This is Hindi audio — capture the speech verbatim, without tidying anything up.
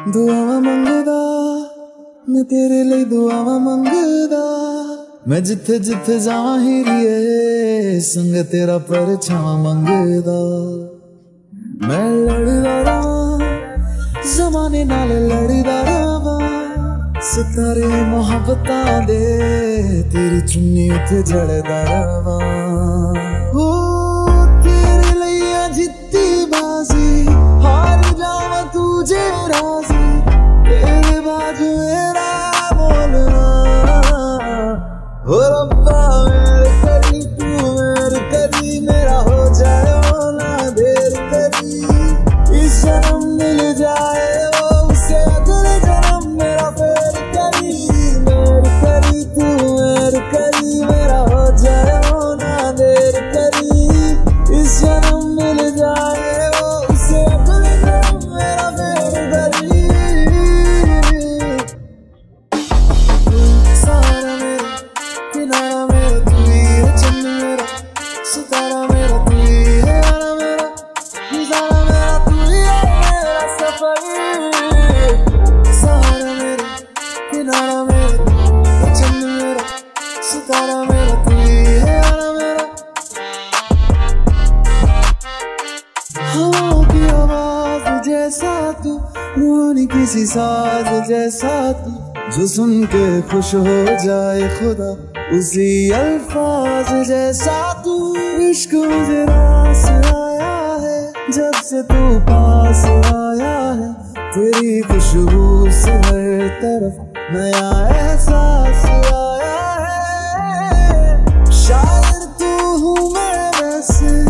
दुआवां मंगदा मैं तेरे लिए दुआवां मंगदा मैं जिथे जिथे जावां हीरिए संग तेरा परछावां मंगदा मैं लड़दा रहां ज़माने नाल लड़दा रहां सितारे मोहब्बतां दे तेरी चुन्नी उते जड़दा रहां हो तेरे लिए जित्ती बाजी हार जावां तू जे राजी तेरे बाजू मेरा बोलना हो रब्बा मेरे करी तू मेरे करी मेरा हो जाए ना देर करी इस जन्म मिल जाए वो उसे अगले जन्म मेरा फेर करी मेरे करी तू मेरे करी मेरा हो जाए ना देर करी इस जन्म मिल जाए वो उसे अगले जन्म मेरा फेर करी सारा मेरा किनारा मेरा तू ही है चंद मेरा सितारा मेरा तू ही है आना मेरा नजारा मेरा तू ही है मेरा सफर सहारा मेरा किनारा मेरा तू है चंद मेरा सितारा मेरा तू ही है आना मेरा हवाओं की आवाज जैसा तू रूहानी किसी साज जैसा तू जो सुन के खुश हो जाए खुदा उसी अल्फाज जैसा तू इश्क मुझे रास आया है जब से तू पास आया है तेरी खुशबू से हर तरफ नया एहसास आया है शायर तू हूँ मैं वैसे